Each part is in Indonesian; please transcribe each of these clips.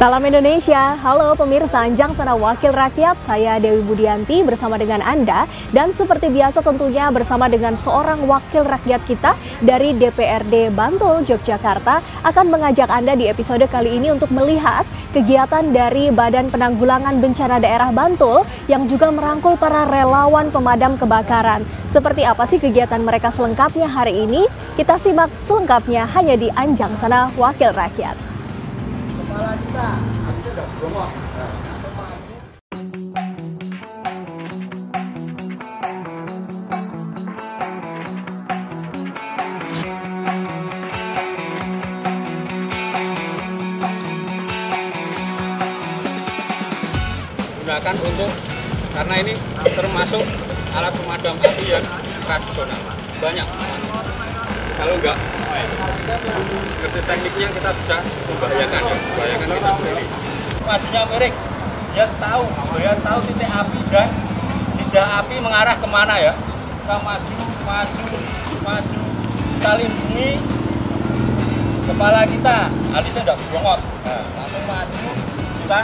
Salam Indonesia, halo pemirsa Anjang Sana Wakil Rakyat, saya Dewi Budianti bersama dengan Anda. Dan seperti biasa tentunya bersama dengan seorang wakil rakyat kita dari DPRD Bantul, Yogyakarta akan mengajak Anda di episode kali ini untuk melihat kegiatan dari Badan Penanggulangan Bencana Daerah Bantul yang juga merangkul para relawan pemadam kebakaran. Seperti apa sih kegiatan mereka selengkapnya hari ini? Kita simak selengkapnya hanya di Anjang Sana Wakil Rakyat. Kepala kita, itu udah bongok. Gunakan untuk, karena ini termasuk alat pemadam api yang tradisional. Banyak. Kalau enggak ngerti tekniknya, kita bisa membahayakan kita sendiri. Majunya miring, dia tahu titik api dan tidak api mengarah kemana ya. Kita maju, kita lindungi kepala kita, alisnya tidak bongok. Nah, langsung maju, kita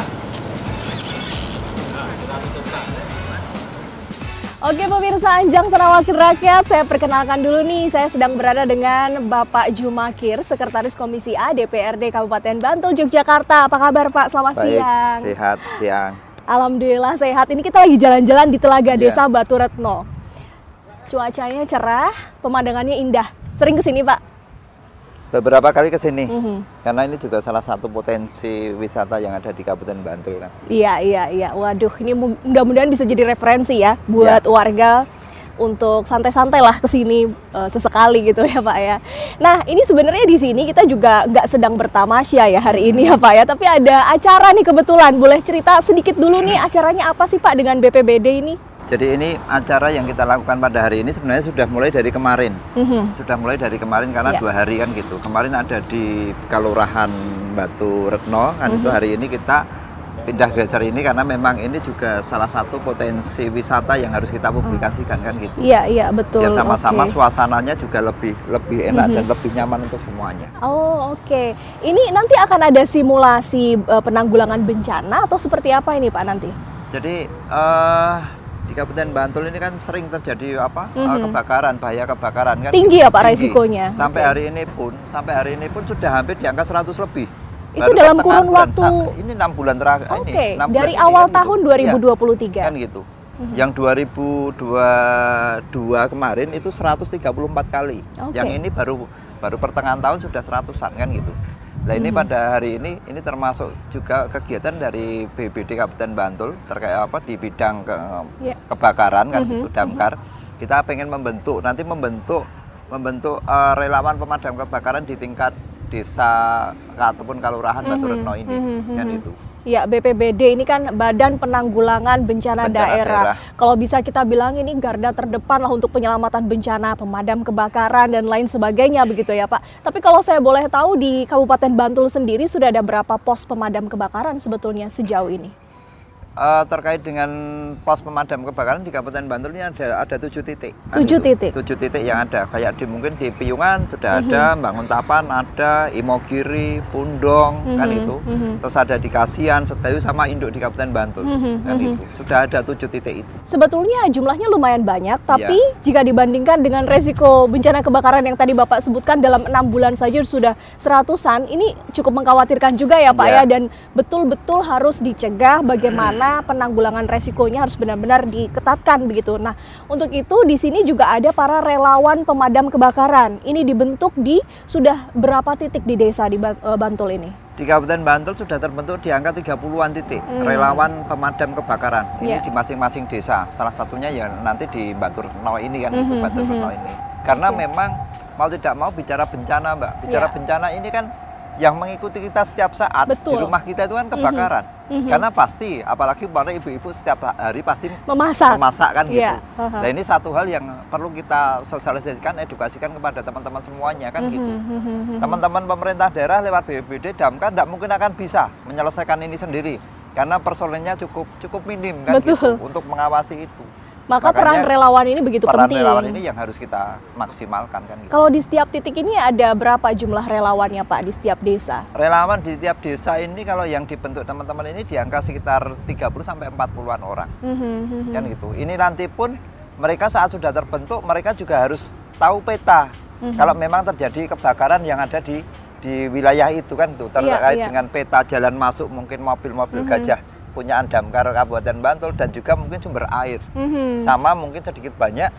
tutupkan. Oke pemirsa Anjang Sana Wakil Rakyat, saya perkenalkan dulu nih, saya sedang berada dengan Bapak Jumakir, Sekretaris Komisi A DPRD Kabupaten Bantul, Yogyakarta. Apa kabar Pak? Selamat siang. Sehat, siang. Alhamdulillah sehat. Ini kita lagi jalan-jalan di Telaga Desa Batu Retno. Cuacanya cerah, pemandangannya indah. Sering kesini Pak? Beberapa kali ke sini, karena ini juga salah satu potensi wisata yang ada di Kabupaten Bantul. Kan? Iya. Waduh, ini mudah-mudahan bisa jadi referensi ya buat warga untuk santai-santai lah kesini sesekali gitu ya Pak ya. Nah, ini sebenarnya di sini kita juga nggak sedang bertamasya ya hari ini ya Pak ya, tapi ada acara nih kebetulan. Boleh cerita sedikit dulu nih acaranya apa sih Pak dengan BPBD ini? Jadi ini acara yang kita lakukan pada hari ini sebenarnya sudah mulai dari kemarin. Sudah mulai dari kemarin karena 2 hari kan gitu. Kemarin ada di Kelurahan Batu Retno, kan itu hari ini kita pindah geser ini karena memang ini juga salah satu potensi wisata yang harus kita publikasikan kan gitu. Iya betul. Biar sama-sama suasananya juga lebih enak dan lebih nyaman untuk semuanya. Oh oke. Ini nanti akan ada simulasi penanggulangan bencana atau seperti apa ini Pak nanti? Jadi di Kabupaten Bantul ini kan sering terjadi kebakaran, bahaya kebakaran kan. Tinggi ya Pak resikonya. Sampai hari ini pun sudah hampir di angka 100 lebih. Itu dalam kurun waktu ini 6 bulan terakhir ini. Dari awal tahun 2023. Kan gitu. Yang 2022 kemarin itu 134 kali. Yang ini baru pertengahan tahun sudah 100-an kan gitu. Nah ini pada hari ini termasuk juga kegiatan dari BPBD Kabupaten Bantul terkait di bidang kebakaran kan gitu, damkar. Kita pengen membentuk relawan pemadam kebakaran di tingkat desa ataupun kelurahan Batu Retno ini kan itu. Ya, BPBD ini kan Badan Penanggulangan Bencana Daerah. Kalau bisa kita bilang ini garda terdepan lah untuk penyelamatan bencana, pemadam kebakaran dan lain sebagainya begitu ya Pak. Tapi kalau saya boleh tahu di Kabupaten Bantul sendiri sudah ada berapa pos pemadam kebakaran sebetulnya sejauh ini? Terkait dengan pos pemadam kebakaran di Kabupaten Bantul ini ada 7 titik. 7 titik? 7 titik yang ada, kayak mungkin di Piungan sudah ada, Banguntapan ada, Imogiri, Pundong kan itu. Terus ada di Kasian, Sedayu sama Induk di Kabupaten Bantul kan itu. Sudah ada 7 titik itu. Sebetulnya jumlahnya lumayan banyak, tapi jika dibandingkan dengan resiko bencana kebakaran yang tadi Bapak sebutkan dalam 6 bulan saja sudah 100-an, ini cukup mengkhawatirkan juga ya Pak ya, dan betul-betul harus dicegah bagaimana penanggulangan resikonya harus benar-benar diketatkan begitu. Nah, untuk itu di sini juga ada para relawan pemadam kebakaran. Ini dibentuk di sudah berapa titik di desa di Bantul ini? Di Kabupaten Bantul sudah terbentuk di angka 30-an titik relawan pemadam kebakaran. Ini di masing-masing desa. Salah satunya ya nanti di Batu Retno ini kan, itu Batu Retno ini. Karena memang mau tidak mau bicara bencana, Mbak. Bicara bencana ini kan yang mengikuti kita setiap saat. Di rumah kita itu kan kebakaran. Karena pasti, apalagi para ibu-ibu setiap hari pasti memasak kan gitu. Nah ini satu hal yang perlu kita sosialisasikan, edukasikan kepada teman-teman semuanya kan gitu. Teman-teman pemerintah daerah lewat BPBD Damkar tidak mungkin akan bisa menyelesaikan ini sendiri. Karena personelnya cukup minim kan gitu untuk mengawasi itu. Maka peran relawan ini begitu peran penting. Relawan ini yang harus kita maksimalkan kan. Gitu. Kalau di setiap titik ini ada berapa jumlah relawannya Pak di setiap desa? Relawan di setiap desa ini kalau yang dibentuk teman-teman ini di angka sekitar 30 sampai 40-an orang. Kan gitu. Ini nanti pun mereka saat sudah terbentuk mereka juga harus tahu peta. Kalau memang terjadi kebakaran yang ada di wilayah itu kan tuh terkait dengan peta jalan masuk mungkin mobil-mobil gajah punya Damkar Kabupaten Bantul dan juga mungkin sumber air sama mungkin sedikit banyak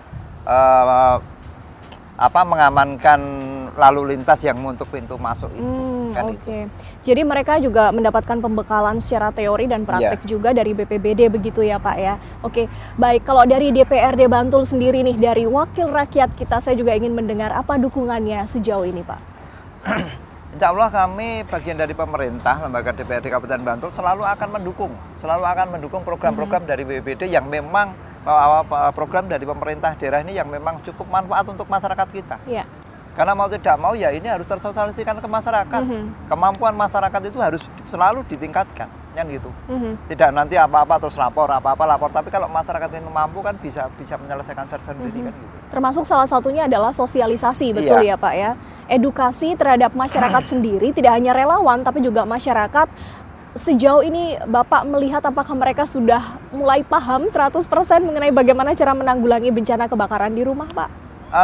mengamankan lalu lintas yang untuk pintu masuk itu kan itu. Jadi mereka juga mendapatkan pembekalan secara teori dan praktik juga dari BPBD begitu ya Pak ya. Oke, baik, kalau dari DPRD Bantul sendiri nih, dari wakil rakyat kita, saya juga ingin mendengar apa dukungannya sejauh ini Pak. Insya Allah kami bagian dari pemerintah, lembaga DPRD Kabupaten Bantul selalu akan mendukung program-program dari BPBD yang memang program dari pemerintah daerah ini yang memang cukup manfaat untuk masyarakat kita. Karena mau tidak mau ya ini harus tersosialisasikan ke masyarakat. Kemampuan masyarakat itu harus selalu ditingkatkan, kan gitu. Tidak nanti apa-apa terus lapor, tapi kalau masyarakat ini mampu kan bisa menyelesaikan sendiri kan gitu. Termasuk salah satunya adalah sosialisasi, betul ya Pak ya. Edukasi terhadap masyarakat sendiri, tidak hanya relawan tapi juga masyarakat. Sejauh ini Bapak melihat apakah mereka sudah mulai paham 100% mengenai bagaimana cara menanggulangi bencana kebakaran di rumah Pak?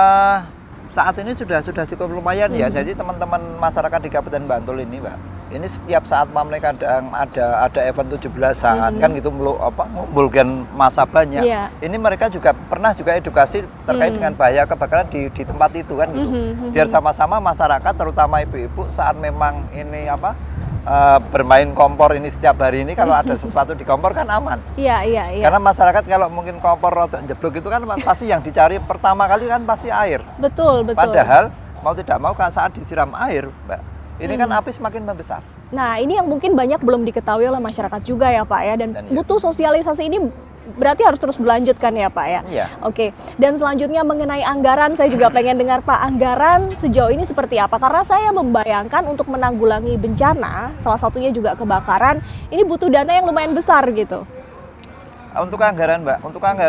Saat ini sudah cukup lumayan ya. Jadi teman-teman masyarakat di Kabupaten Bantul ini Mbak, ini setiap saat mereka ada event 17-an kan gitu, ngumpulkan masa banyak. Ini mereka juga pernah edukasi terkait dengan bahaya kebakaran di tempat itu kan gitu. Biar sama-sama masyarakat terutama ibu-ibu saat memang ini bermain kompor ini setiap hari ini, kalau ada sesuatu di kompor kan aman. Karena masyarakat kalau mungkin kompor rotok jeblok itu kan pasti yang dicari pertama kali kan pasti air. Betul. Padahal mau tidak mau kan saat disiram air, Mbak, ini kan api semakin membesar. Nah, ini yang mungkin banyak belum diketahui oleh masyarakat juga ya Pak ya, dan butuh sosialisasi ini berarti harus terus berlanjutkan ya Pak ya. Oke, dan selanjutnya mengenai anggaran, saya juga pengen dengar Pak, anggaran sejauh ini seperti apa? Karena saya membayangkan untuk menanggulangi bencana, salah satunya juga kebakaran, ini butuh dana yang lumayan besar gitu. Untuk anggaran Mbak,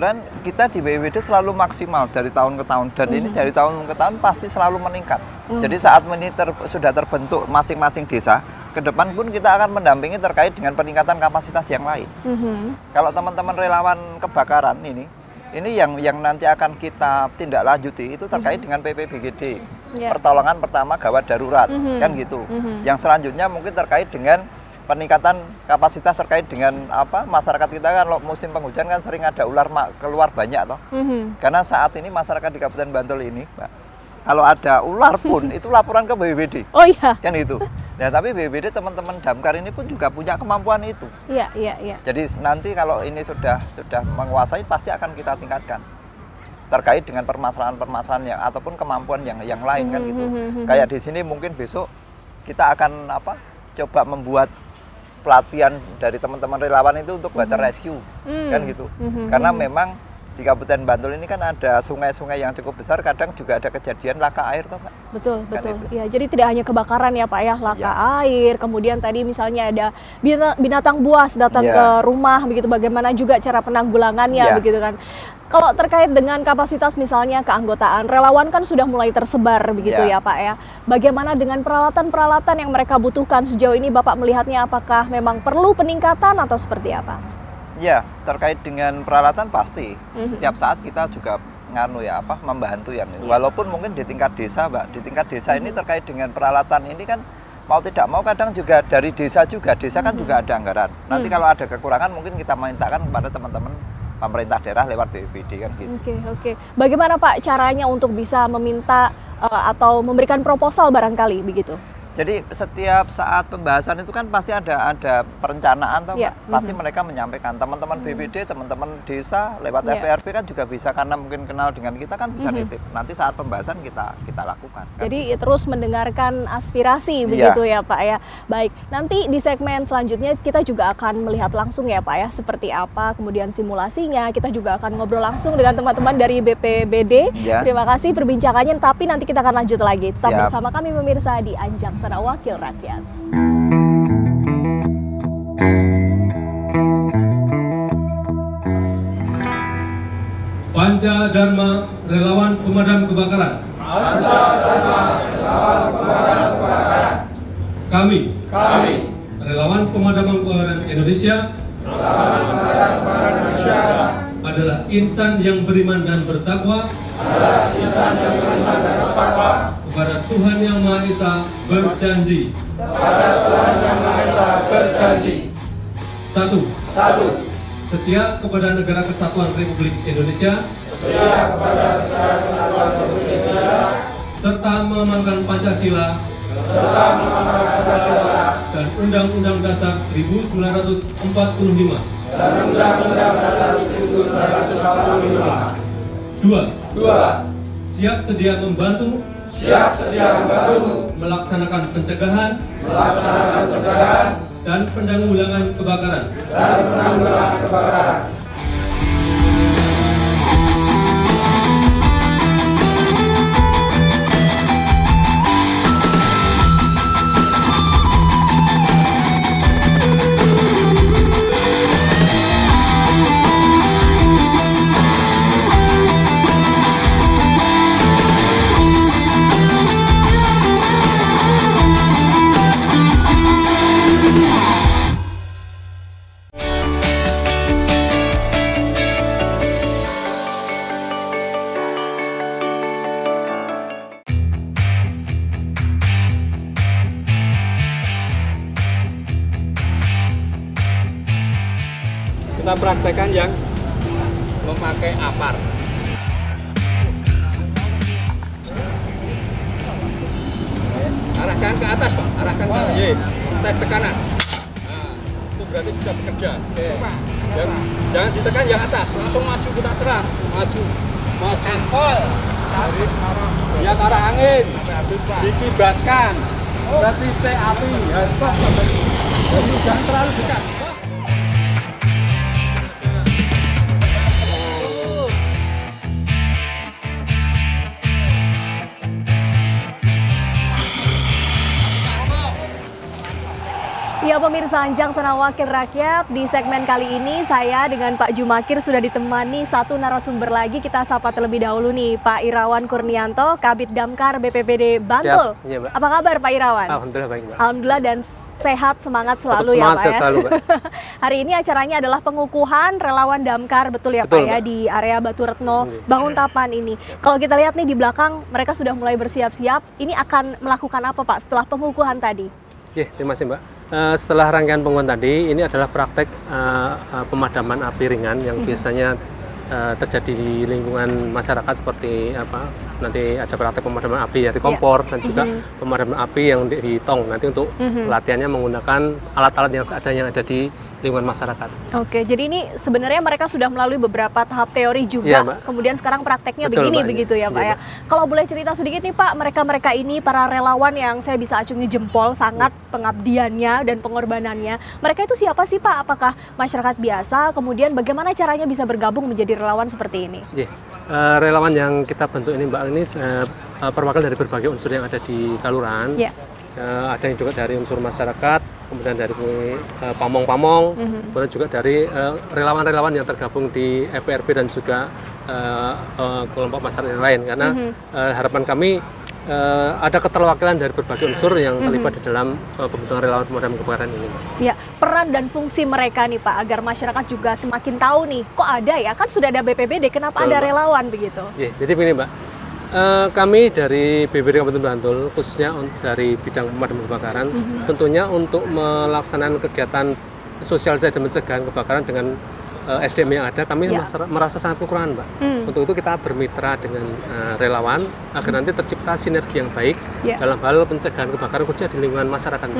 kita di BPBD selalu maksimal dari tahun ke tahun, dan ini dari tahun ke tahun pasti selalu meningkat. Jadi saat ini sudah terbentuk masing-masing desa, ke depan pun kita akan mendampingi terkait dengan peningkatan kapasitas yang lain. Kalau teman-teman relawan kebakaran ini yang nanti akan kita tindak lanjuti itu terkait dengan PPBGD, pertolongan pertama gawat darurat, kan gitu. Yang selanjutnya mungkin terkait dengan peningkatan kapasitas terkait dengan masyarakat kita kan musim penghujan kan sering ada ular keluar banyak toh. Karena saat ini masyarakat di Kabupaten Bantul ini, Mbak, kalau ada ular pun itu laporan ke BPBD. Kan itu. Nah, tapi BPBD teman-teman Damkar ini pun juga punya kemampuan itu. Jadi nanti kalau ini sudah menguasai pasti akan kita tingkatkan terkait dengan permasalahan-permasalahan ataupun kemampuan yang lain kan gitu. Kayak di sini mungkin besok kita akan coba membuat pelatihan dari teman-teman relawan itu untuk water rescue kan gitu. Karena memang di Kabupaten Bantul ini kan ada sungai-sungai yang cukup besar, kadang juga ada kejadian laka air toh Pak. Betul. Ya, jadi tidak hanya kebakaran ya Pak ya, laka air, kemudian tadi misalnya ada binatang buas datang ke rumah begitu, bagaimana juga cara penanggulangannya begitu kan. Kalau terkait dengan kapasitas misalnya keanggotaan, relawan kan sudah mulai tersebar begitu ya Pak ya. Bagaimana dengan peralatan-peralatan yang mereka butuhkan sejauh ini Bapak melihatnya, apakah memang perlu peningkatan atau seperti apa? Ya, terkait dengan peralatan pasti. Setiap saat kita juga membantu ya. Walaupun mungkin di tingkat desa, Mbak, di tingkat desa ini terkait dengan peralatan ini kan mau tidak mau kadang juga dari desa kan juga ada anggaran. Nanti kalau ada kekurangan mungkin kita mintakan kepada teman-teman pemerintah daerah lewat BPBD kan gitu. Oke. Bagaimana Pak caranya untuk bisa meminta atau memberikan proposal barangkali begitu? Jadi setiap saat pembahasan itu kan pasti ada perencanaan toh, Pak. Pasti mereka menyampaikan, teman-teman BPD, teman-teman desa lewat FPRB kan juga bisa, karena mungkin kenal dengan kita kan bisa nitip. Nanti saat pembahasan kita lakukan. Kan? Jadi terus mendengarkan aspirasi begitu ya Pak ya. Baik, nanti di segmen selanjutnya kita juga akan melihat langsung ya Pak ya seperti apa kemudian simulasinya. Kita juga akan ngobrol langsung dengan teman-teman dari BPBD. Terima kasih perbincangannya, tapi nanti kita akan lanjut lagi. Tetap bersama kami pemirsa di Anjang Sana Wakil Rakyat. Panca Dharma Relawan Pemadam Kebakaran. Kami, Relawan Pemadam Kebakaran Indonesia, adalah insan yang beriman dan bertakwa kepada Tuhan Yang Maha Esa berjanji. Satu. Setia kepada Negara Kesatuan Republik Indonesia. Serta mengamalkan Pancasila dan Undang-Undang Dasar 1945. Dua. Siap sedia membantu melaksanakan pencegahan dan penanggulangan kebakaran. Kita praktekkan yang memakai apar. Arahkan ke atas, Pak. Arahkan ke atas. Tes tekanan. Nah, itu berarti bisa bekerja. Oke. Jangan ditekan yang atas. Langsung maju kita serang. Maju. Ya, ke arah angin. Dikibaskan. Ke titik api. Jadi jangan terlalu dekat. Ya pemirsa Anjang Sana Wakil Rakyat, di segmen kali ini saya dengan Pak Jumakir sudah ditemani satu narasumber lagi. Kita sapa terlebih dahulu nih Pak Irawan Kurnianto, Kabid Damkar BPBD Bantul. Siap, iya, Mbak. Apa kabar Pak Irawan? Alhamdulillah baik, Mbak. Alhamdulillah dan sehat, semangat selalu. Tetap semangat, ya Pak ya. selalu, Mbak. Hari ini acaranya adalah pengukuhan relawan damkar, betul ya Betul, Pak ya, Mbak. di area Batu Retno, Banguntapan ini. Kalau kita lihat nih di belakang, mereka sudah mulai bersiap-siap. Ini akan melakukan apa Pak setelah pengukuhan tadi? Terima kasih Mbak. Setelah rangkaian pengukuhan tadi, ini adalah praktek pemadaman api ringan yang biasanya terjadi di lingkungan masyarakat, seperti apa, nanti ada praktek pemadaman api dari kompor dan juga pemadaman api yang di tong, nanti untuk latihannya menggunakan alat-alat yang seadanya yang ada di lingkungan masyarakat. Oke, jadi ini sebenarnya mereka sudah melalui beberapa tahap teori juga, Iya, Mbak. kemudian sekarang prakteknya Betul, begini Mbak. begitu ya Pak Iya, ya. Kalau boleh cerita sedikit nih Pak, mereka ini para relawan yang saya bisa acungi jempol sangat pengabdiannya dan pengorbanannya. Mereka itu siapa sih Pak? Apakah masyarakat biasa? Kemudian bagaimana caranya bisa bergabung menjadi relawan seperti ini? Relawan yang kita bentuk ini Mbak, ini perwakilan dari berbagai unsur yang ada di Kalurahan. Ada yang juga dari unsur masyarakat, kemudian dari pamong-pamong, kemudian juga dari relawan-relawan yang tergabung di FPRP dan juga kelompok masyarakat yang lain. Karena harapan kami ada keterwakilan dari berbagai unsur yang terlibat di dalam pembentukan relawan pemadam kebakaran ini. Ya, peran dan fungsi mereka nih Pak, agar masyarakat juga semakin tahu nih, kok ada ya, kan sudah ada BPBD, kenapa ada relawan begitu? Jadi begini Mbak. Kami dari BPBD Kabupaten Bantul, khususnya dari bidang pemadam kebakaran, tentunya untuk melaksanakan kegiatan sosialisasi dan pencegahan kebakaran dengan SDM yang ada, kami merasa sangat kekurangan, Mbak. Untuk itu kita bermitra dengan relawan agar nanti tercipta sinergi yang baik dalam hal pencegahan kebakaran, khususnya di lingkungan masyarakat.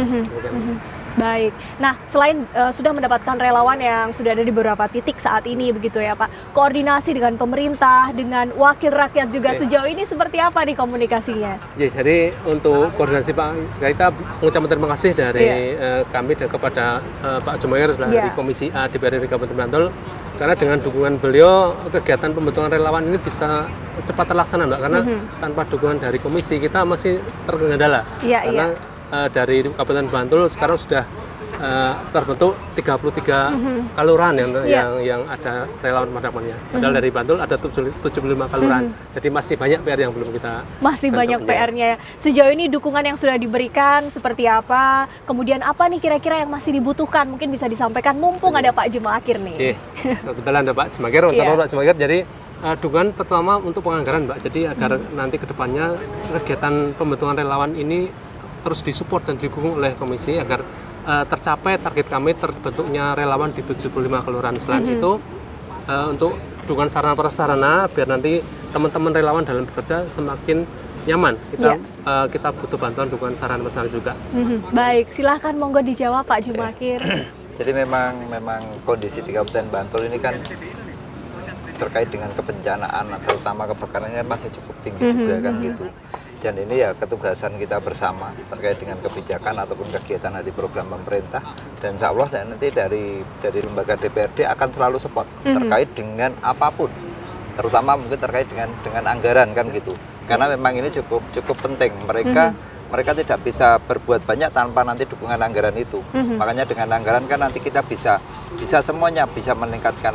Baik. Nah, selain sudah mendapatkan relawan yang sudah ada di beberapa titik saat ini begitu ya Pak, koordinasi dengan pemerintah, dengan wakil rakyat juga sejauh ini seperti apa nih komunikasinya? Jadi untuk koordinasi Pak, kita mengucapkan terima kasih dari kami kepada Pak Jumakir dari Komisi A DPRD Kabupaten Bantul, karena dengan dukungan beliau kegiatan pembentukan relawan ini bisa cepat terlaksana Mbak, karena tanpa dukungan dari komisi kita masih terkendala. Karena dari Kabupaten Bantul sekarang sudah terbentuk 33 kelurahan yang ada relawan pemadamannya. Padahal dari Bantul ada 75 kelurahan. Jadi masih banyak PR yang belum kita banyak PR-nya. Sejauh ini dukungan yang sudah diberikan seperti apa? Kemudian apa nih kira-kira yang masih dibutuhkan? Mungkin bisa disampaikan mumpung ada Pak Jumakir nih. Oke. Kebetulan ada Pak Jumakir, Pak Jumakir. Jadi dukungan pertama untuk penganggaran, Mbak. Jadi agar nanti kedepannya kegiatan pembentukan relawan ini terus disupport dan didukung oleh komisi agar tercapai target kami terbentuknya relawan di 75 kelurahan. Selain itu untuk dukungan sarana prasarana biar nanti teman-teman relawan dalam bekerja semakin nyaman. Kita butuh bantuan dukungan sarana prasarana juga. Baik, silahkan monggo dijawab Pak Jumakir. Jadi memang kondisi di Kabupaten Bantul ini kan terkait dengan kebencanaan terutama kebakaran ini masih cukup tinggi juga kan gitu. Dan ini ya ketugasan kita bersama terkait dengan kebijakan ataupun kegiatan dari program pemerintah, dan insya Allah nanti dari lembaga DPRD akan selalu support terkait dengan apapun, terutama mungkin terkait dengan anggaran kan gitu, karena memang ini cukup penting. Mereka tidak bisa berbuat banyak tanpa nanti dukungan anggaran itu. Makanya dengan anggaran kan nanti kita bisa semuanya bisa meningkatkan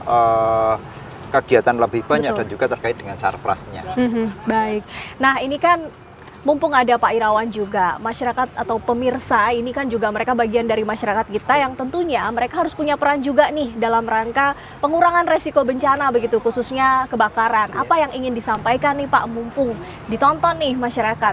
kegiatan lebih banyak. Betul. Dan juga terkait dengan sarprasnya. Baik. Nah ini kan mumpung ada Pak Irawan juga, masyarakat atau pemirsa ini kan juga mereka bagian dari masyarakat kita yang tentunya mereka harus punya peran juga nih dalam rangka pengurangan resiko bencana begitu, khususnya kebakaran. Apa yang ingin disampaikan nih Pak, mumpung ditonton nih masyarakat?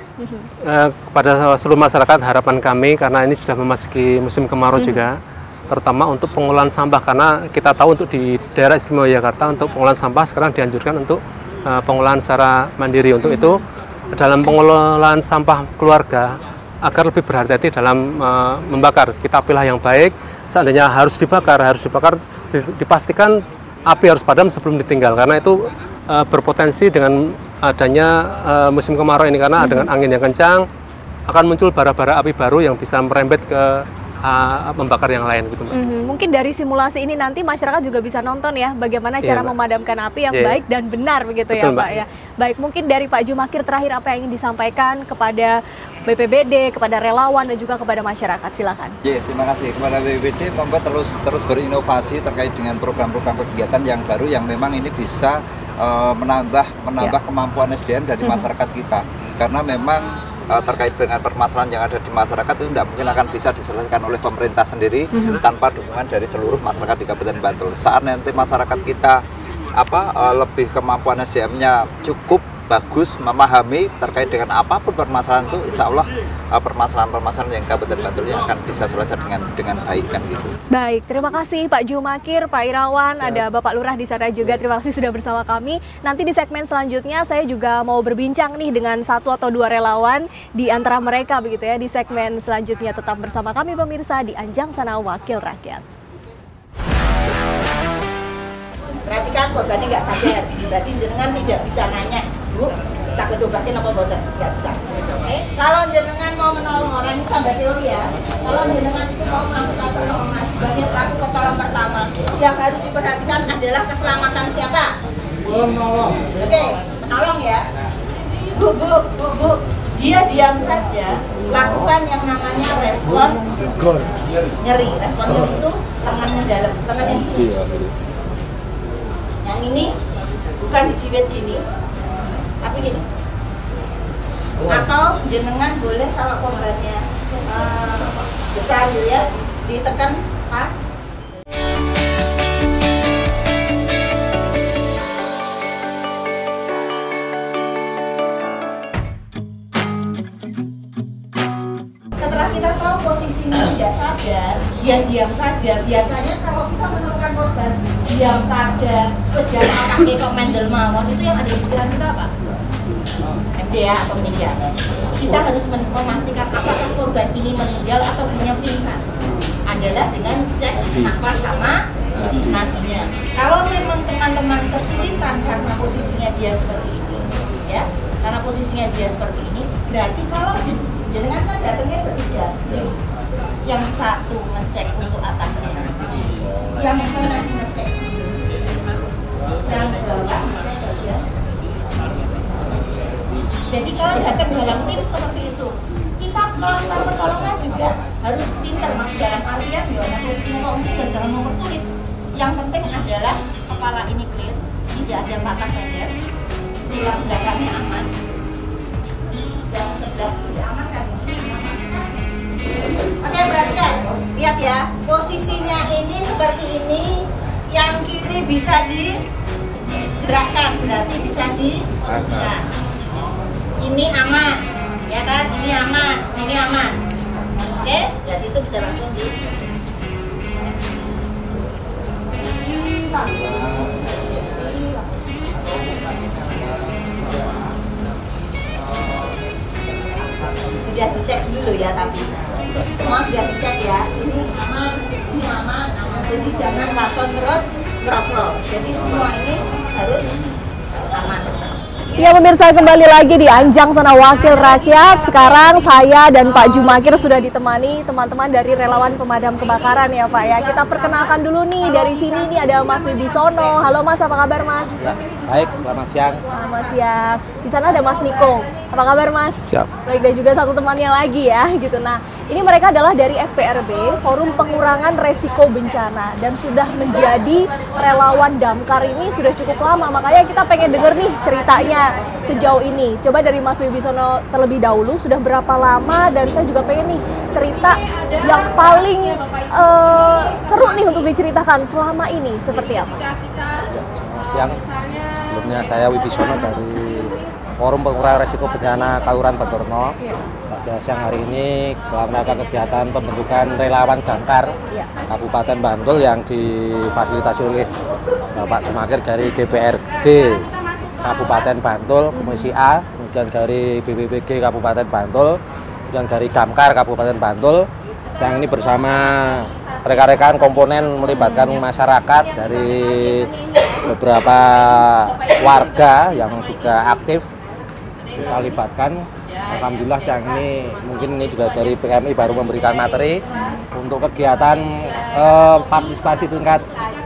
Kepada seluruh masyarakat harapan kami, karena ini sudah memasuki musim kemarau juga, terutama untuk pengolahan sampah, karena kita tahu untuk di daerah istimewa Yogyakarta untuk pengolahan sampah sekarang dianjurkan untuk pengolahan secara mandiri. Untuk itu dalam pengelolaan sampah keluarga agar lebih berhati-hati dalam membakar, kita pilih yang baik. Seandainya harus dibakar dipastikan api harus padam sebelum ditinggal, karena itu berpotensi dengan adanya musim kemarau ini, karena dengan angin yang kencang akan muncul bara-bara api baru yang bisa merembet ke membakar yang lain gitu, Mbak. Mungkin dari simulasi ini nanti masyarakat juga bisa nonton ya bagaimana cara memadamkan api yang baik dan benar begitu. Betul, ya Pak ya. Baik, mungkin dari Pak Jumakir terakhir apa yang ingin disampaikan kepada BPBD, kepada relawan dan juga kepada masyarakat, silakan. Terima kasih kepada BPBD, monggo terus berinovasi terkait dengan program-program kegiatan yang baru yang memang ini bisa menambah kemampuan SDM dari masyarakat kita, karena memang terkait dengan permasalahan yang ada di masyarakat itu tidak mungkin akan bisa diselesaikan oleh pemerintah sendiri tanpa dukungan dari seluruh masyarakat di Kabupaten Bantul. Saat nanti masyarakat kita lebih kemampuan SDM-nya cukup bagus, memahami terkait dengan apapun permasalahan itu, insya Allah permasalahan-permasalahan yang Kabupaten Bantul ini akan bisa selesai dengan baik kan gitu. Baik, terima kasih Pak Jumakir, Pak Irawan, ada Bapak Lurah di sana juga. Terima kasih sudah bersama kami. Nanti di segmen selanjutnya saya juga mau berbincang nih dengan 1 atau 2 relawan di antara mereka begitu ya. Di segmen selanjutnya tetap bersama kami pemirsa di Anjang Sana Wakil Rakyat. Berarti kan korbannya nggak sadar, berarti jenengan tidak bisa nanya, Bu, takut obatin apa boten? Nggak bisa. Oke? Kalau jenengan mau menolong orang itu sampai teori ya. Kalau jenengan itu mau melakukan pertolongan sebagai pelaku pertolongan pertama, yang harus diperhatikan adalah keselamatan siapa? Oke, menolong ya. Bu, dia diam saja, lakukan yang namanya respon nyeri. Respon nyeri itu lengannya dalam, lengan yang sini. Yang ini bukan diciwit gini, tapi gini. Atau jenengan boleh kalau korbannya besar gitu ya, ditekan pas. Setelah kita tahu posisinya tidak sadar, dia diam saja. Biasanya kalau kita menemukan korban diam saja, jangan pakai komendel mawon, itu yang ada di pikiran kita apa? MDA atau meninggal. Kita harus memastikan apakah korban ini meninggal atau hanya pingsan. Adalah dengan cek nafas sama nadinya. Kalau memang teman-teman kesulitan karena posisinya dia seperti ini, ya, karena posisinya dia seperti ini, berarti kalau jenengan kan datangnya bertiga, yang satu ngecek untuk atasnya, yang tengah ngecek sini, yang bawah ngecek bagian. Jadi kalau datang dalam tim seperti itu, kita melakukan pertolongan juga harus pinter Mas, dalam artian ya posisinya kok ini ya jangan mempersulit. Yang penting adalah kepala ini clear, tidak ada patah leher, tulang belakangnya aman, yang sebelah kiri aman kan? Oke, perhatikan, lihat ya, posisinya ini seperti ini, yang kiri bisa digerakkan, berarti bisa diposisikan. Ini aman, ya kan? Ini aman, ini aman. Oke, berarti itu bisa langsung di. Sudah dicek dulu ya, tapi semua sudah dicek ya. Sini aman, ini aman, aman. Jadi jangan waton terus ngerok-ngerok. Jadi semua ini harus aman. Ya pemirsa, kembali lagi di Anjang Sana Wakil Rakyat. Sekarang saya dan Pak Jumakir sudah ditemani teman-teman dari relawan pemadam kebakaran ya Pak ya. Kita perkenalkan dulu nih, dari sini nih ada Mas Wibisono. Halo Mas, apa kabar Mas? Ya, baik, selamat siang. Selamat siang. Di sana ada Mas Niko. Apa kabar Mas? Siap. Baik, dan juga satu temannya lagi ya gitu. Nah, ini mereka adalah dari FPRB, Forum Pengurangan Resiko Bencana, dan sudah menjadi relawan damkar ini sudah cukup lama. Makanya kita pengen denger nih ceritanya sejauh ini. Coba dari Mas Wibisono terlebih dahulu, sudah berapa lama, dan saya juga pengen nih cerita yang paling seru nih untuk diceritakan selama ini seperti apa? Selamat siang. Sebelumnya saya Wibisono dari Forum Pengurangan Resiko Bencana Kelurahan Baturno. Pada siang hari ini dalam rangka kegiatan pembentukan relawan damkar Kabupaten Bantul yang difasilitasi oleh Bapak Jumakir dari DPRD Kabupaten Bantul, Komisi A, kemudian dari BPPG Kabupaten Bantul, kemudian dari Damkar Kabupaten Bantul. Siang ini bersama rekan-rekan komponen melibatkan masyarakat dari beberapa warga yang juga aktif kita libatkan. Alhamdulillah siang ini mungkin ini juga dari PMI baru memberikan materi untuk kegiatan partisipasi tingkat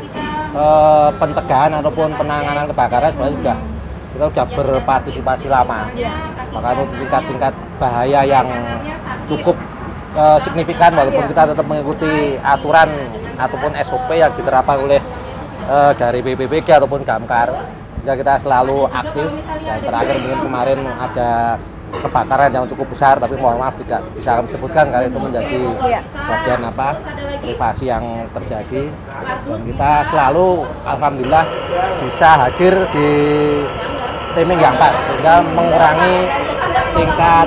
pencegahan ataupun penanganan kebakaran. Sebenarnya kita sudah berpartisipasi lama, maka untuk tingkat-tingkat bahaya yang cukup signifikan, walaupun kita tetap mengikuti aturan ataupun SOP yang diterapkan oleh dari BPPG ataupun Damkar. Kita selalu aktif, dan terakhir mungkin kemarin ada kebakaran yang cukup besar, tapi mohon maaf tidak bisa kami sebutkan karena itu menjadi bagian privasi yang terjadi. Dan kita selalu alhamdulillah bisa hadir di timing yang pas sehingga mengurangi tingkat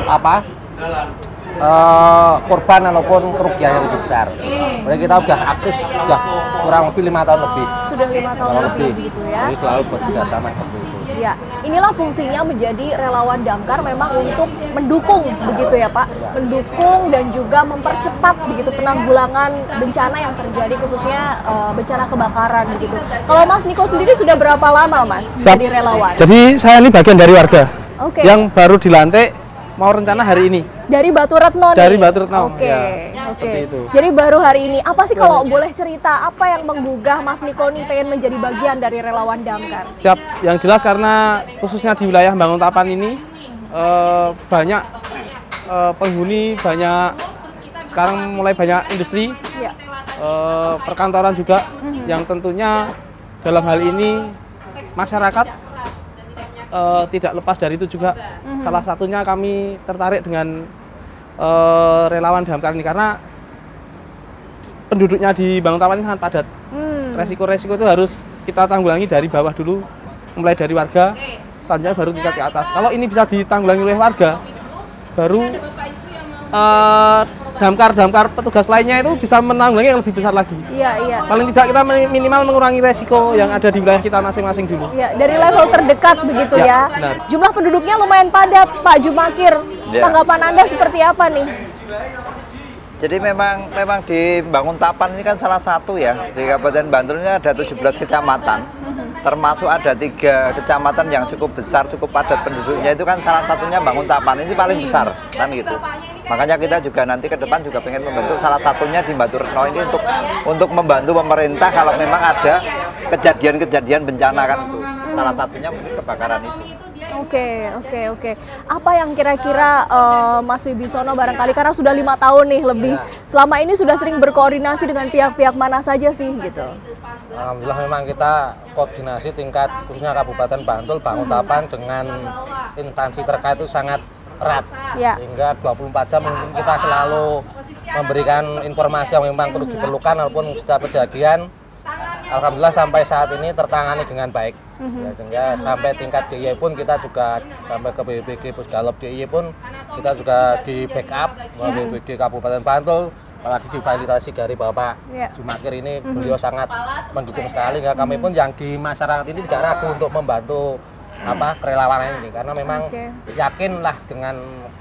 korban ataupun kerugian yang lebih besar. Jadi kita sudah aktif sudah kurang lebih 5 tahun lebih. Sudah 5 tahun lebih gitu ya. Jadi selalu bekerjasama seperti itu. Ya, inilah fungsinya menjadi relawan damkar, memang untuk mendukung begitu ya Pak, mendukung dan juga mempercepat begitu penanggulangan bencana yang terjadi, khususnya bencana kebakaran begitu. Kalau Mas Niko sendiri sudah berapa lama Mas menjadi relawan? Jadi saya ini bagian dari warga yang baru dilantik, mau rencana hari ini. Dari Batu Retno nih? Dari Batu Retno. Oke. Jadi baru hari ini. Apa sih kalau boleh cerita, apa yang menggugah Mas Niko nih pengen menjadi bagian dari relawan damkar? Siap. Yang jelas karena khususnya di wilayah Banguntapan ini banyak penghuni, banyak sekarang mulai banyak industri, perkantoran juga, yang tentunya dalam hal ini masyarakat tidak lepas dari itu juga. Salah satunya kami tertarik dengan relawan damkar ini karena penduduknya di Banguntapan ini sangat padat. Resiko-resiko itu harus kita tanggulangi dari bawah dulu, mulai dari warga, selanjutnya baru tingkat ke atas. Kalau ini bisa ditanggulangi oleh warga, baru damkar petugas lainnya itu bisa menanggulangi yang lebih besar lagi. Iya. Paling tidak kita minimal mengurangi resiko yang ada di wilayah kita masing-masing dulu. Iya, dari level terdekat begitu ya. Benar. Jumlah penduduknya lumayan padat, Pak Jumakir. Tanggapan Anda seperti apa nih? Jadi memang di Banguntapan ini kan salah satu ya, di Kabupaten Bantul ini ada 17 kecamatan, termasuk ada 3 kecamatan yang cukup besar, cukup padat penduduknya, itu kan salah satunya Banguntapan, ini paling besar kan gitu. Makanya kita juga nanti ke depan juga pengen membentuk salah satunya di Batu Retno ini untuk membantu pemerintah kalau memang ada kejadian-kejadian bencana kan itu. Salah satunya mungkin kebakaran itu. Oke. Apa yang kira-kira Mas Wibisono barangkali, karena sudah 5 tahun nih lebih, selama ini sudah sering berkoordinasi dengan pihak-pihak mana saja sih gitu? Alhamdulillah memang kita koordinasi tingkat khususnya Kabupaten Bantul, Banguntapan dengan instansi terkait itu sangat erat. Hingga 24 jam mungkin kita selalu memberikan informasi yang memang perlu diperlukan walaupun setiap kejadian. Alhamdulillah sampai saat ini tertangani dengan baik. Ya, sehingga sampai tingkat DIY pun kita juga sampai ke BPBD Pusgalop DIY pun kita juga di backup BPBD Kabupaten Bantul, apalagi difasilitasi dari Bapak Jumakir ini beliau sangat mendukung sekali. Hingga kami pun yang di masyarakat ini tidak ragu untuk membantu kerelawanan ini karena memang yakinlah dengan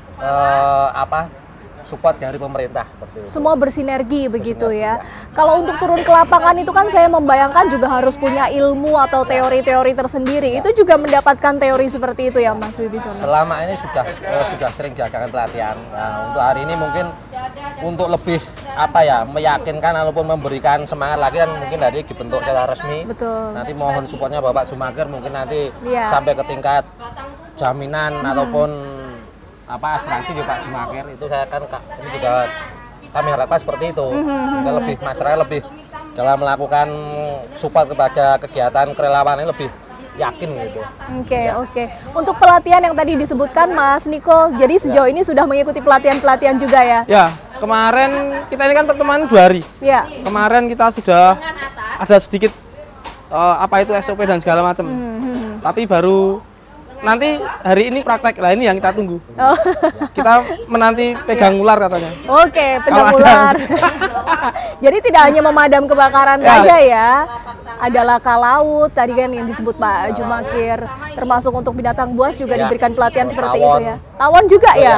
support dari pemerintah seperti itu. Semua bersinergi begitu ya. Kalau untuk turun ke lapangan itu kan saya membayangkan juga harus punya ilmu atau teori-teori tersendiri. Itu juga mendapatkan teori seperti itu ya Mas Wibisono? Selama ini sudah sering diadakan pelatihan. Nah, untuk hari ini mungkin untuk lebih meyakinkan ataupun memberikan semangat lagi kan mungkin dari dibentuk secara resmi. Betul. Nanti mohon supportnya Bapak Jumakir mungkin nanti sampai ke tingkat jaminan ataupun asuransi juga Pak Jumakir itu saya kan ini juga kami harapkan seperti itu. Lebih masyarakat lebih dalam melakukan support kepada kegiatan kerelawanan ini lebih yakin gitu. Oke. Untuk pelatihan yang tadi disebutkan Mas Niko, jadi sejauh ini sudah mengikuti pelatihan-pelatihan juga ya? Ya, kemarin kita ini kan pertemuan 2 hari. Kemarin kita sudah ada sedikit itu SOP dan segala macam. Tapi baru nanti hari ini praktek, ini yang kita tunggu. Kita menanti pegang ular katanya. Oke, pegang ular. Jadi tidak hanya memadam kebakaran saja ya. Ada laka laut tadi kan yang disebut Pak Jumakir, termasuk untuk binatang buas juga diberikan pelatihan seperti itu ya. Tawon juga ya.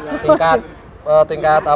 Tingkat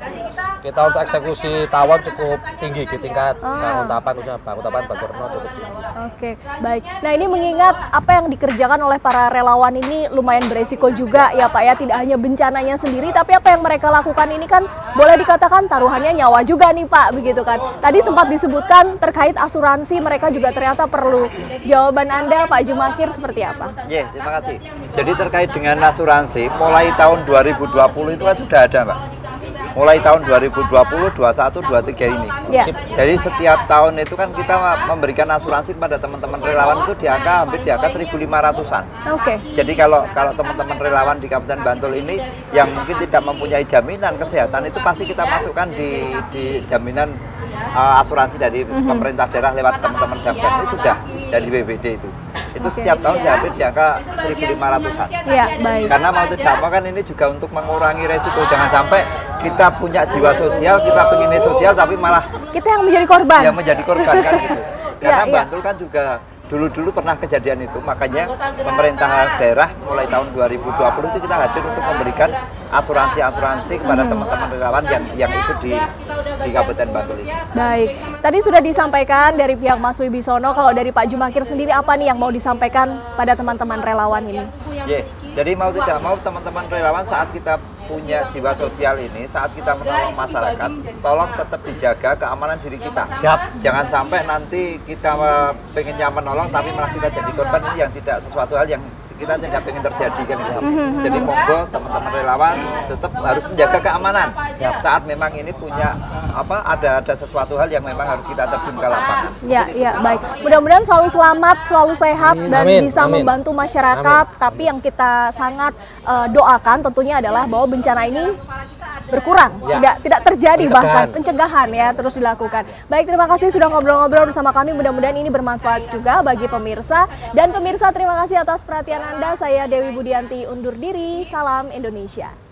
kita untuk eksekusi tawon cukup tinggi di tingkat Banguntapan, khususnya Banguntapan Bantul cukup tinggi. Oke, baik. Nah ini mengingat apa yang dikerjakan oleh para relawan ini lumayan beresiko juga ya Pak ya, tidak hanya bencananya sendiri, tapi apa yang mereka lakukan ini kan boleh dikatakan taruhannya nyawa juga nih Pak, begitu kan. Tadi sempat disebutkan terkait asuransi, mereka juga ternyata perlu. Jawaban Anda Pak Jumakir seperti apa? Terima kasih. Jadi terkait dengan asuransi, mulai tahun 2020 itu kan sudah ada Mbak. Mulai tahun 2020, 21, 23 ini. Jadi setiap tahun itu kan kita memberikan asuransi kepada teman-teman relawan itu hampir di angka 1.500-an. Jadi kalau teman-teman relawan di Kabupaten Bantul ini yang mungkin tidak mempunyai jaminan kesehatan itu pasti kita masukkan di jaminan asuransi dari pemerintah daerah lewat teman-teman Damkar ini sudah dari BPBD itu. Itu setiap tahun hampir di angka 1.500-an. Karena mau tidak mau kan ini juga untuk mengurangi resiko, jangan sampai kita punya jiwa sosial, kita pengen sosial tapi malah kita yang menjadi korban. Yang menjadi korban kan gitu. Karena Bantul kan juga dulu pernah kejadian itu, makanya pemerintah daerah mulai tahun 2020 itu kita hadir untuk memberikan asuransi kepada teman-teman relawan yang ikut di Kabupaten Bantul ini. Baik, tadi sudah disampaikan dari pihak Mas Wibisono, kalau dari Pak Jumakir sendiri apa nih yang mau disampaikan pada teman-teman relawan ini? Jadi mau tidak mau teman-teman relawan saat kita punya jiwa sosial ini, saat kita menolong masyarakat, tolong tetap dijaga keamanan diri kita. Jangan sampai nanti kita pengennya menolong tapi malah kita jadi korban, ini yang tidak sesuatu hal yang kita tidak ingin terjadi kan gitu. Jadi monggo teman-teman relawan tetap harus menjaga keamanan. Saat memang ini punya ada sesuatu hal yang memang harus kita terjun ke lapangan. Baik. Mudah-mudahan selalu selamat, selalu sehat dan bisa membantu masyarakat. Tapi yang kita sangat doakan tentunya adalah bahwa bencana ini berkurang, tidak terjadi, bahkan pencegahan ya terus dilakukan. Baik, terima kasih sudah ngobrol-ngobrol bersama kami. Mudah-mudahan ini bermanfaat juga bagi pemirsa. Dan pemirsa, terima kasih atas perhatian Anda. Saya Dewi Budianti undur diri. Salam Indonesia.